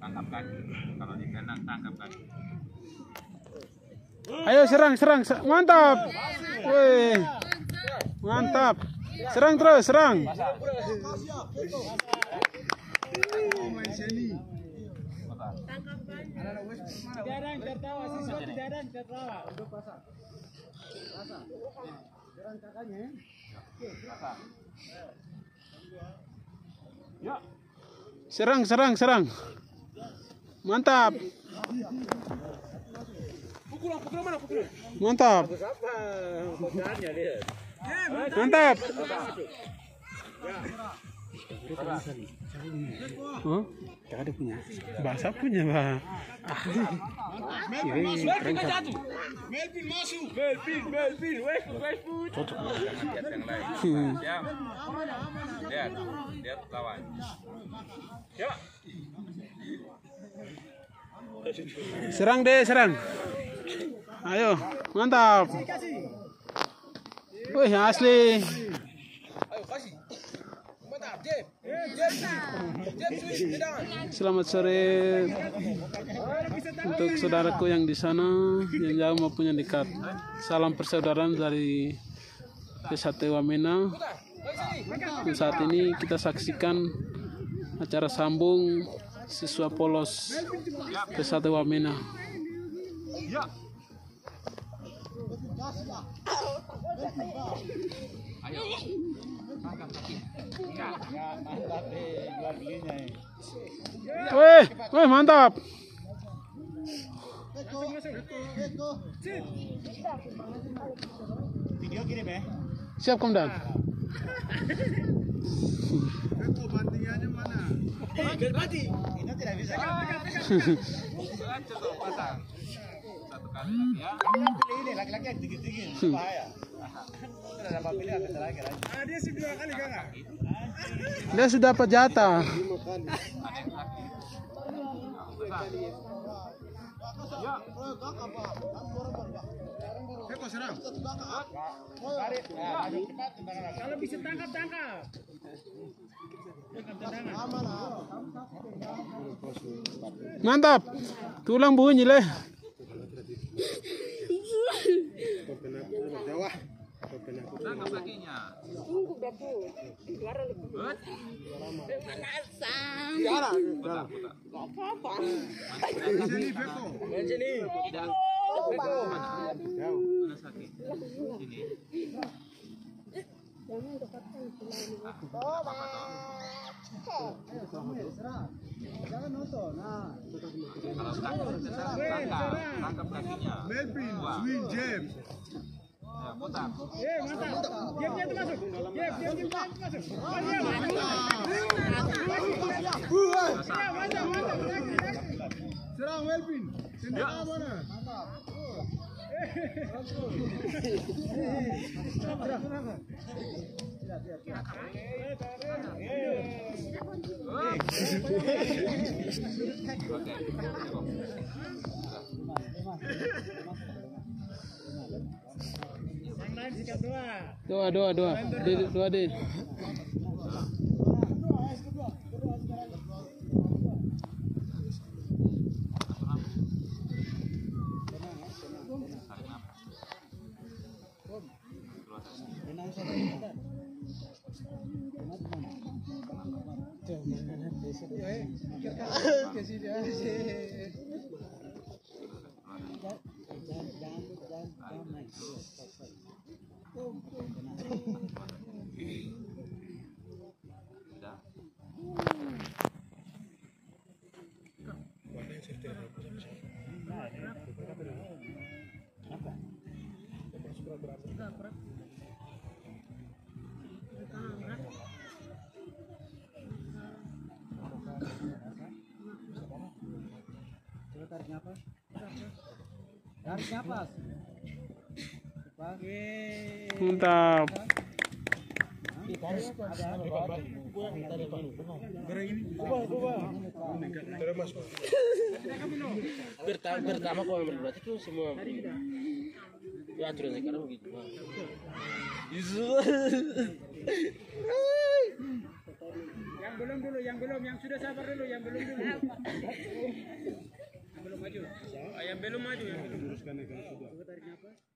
Tangkap kaki. Kalau ditendang tangkap kaki. Ayo serang. Mantap. Wih. Mantap. Serang terus, serang. Serang. Mantap. Mantap. Mantap. Oh, ada punya. Bahasa punya, Mbak. Melvin masuk. Melvin, wes. Cocok lihat yang lain. Siap. Lihat lawan. Ya. Serang. Ayo, mantap. Wih, asli. Ayo kasih. Mantap, Jeb. Selamat sore untuk saudaraku yang di sana, yang jauh maupun yang dekat. Salam persaudaraan dari P1 Wamena. Dan saat ini kita saksikan acara sambung siswa polos P1 Wamena. Ayo. Tangkap kaki. Wih, mantap. Video kirim ya. Siap, Komandan. Bantingannya mana? Berarti ini tidak bisa. Coba pasang. Satu kali lagi ya. Ini laki-laki yang tinggi-tinggi bahaya. Tidak ada pilihan terakhir aja. Dia sudah 2 kali enggak? Dia sudah dapat jatah. Kalau bisa tangkap. Mantap. Tulang bunyi leh. Tangkap kakinya. Mana sakit? Sini. Jangan nonton. Nah. Kalau tangkap kakinya. Melvin, swing jab. Ya, putar. Mantap. Jab masuk. Jab masuk. Mantap. Serang Melvin. Tendang mana? Mantap. Dua. Deh. Tarik nafas. Mantap. Pertama kau yang berbuat itu semua ya aturan sekarang begitu. Yang belum, yang sudah sabar dulu, yang belum dulu. Belum maju ya.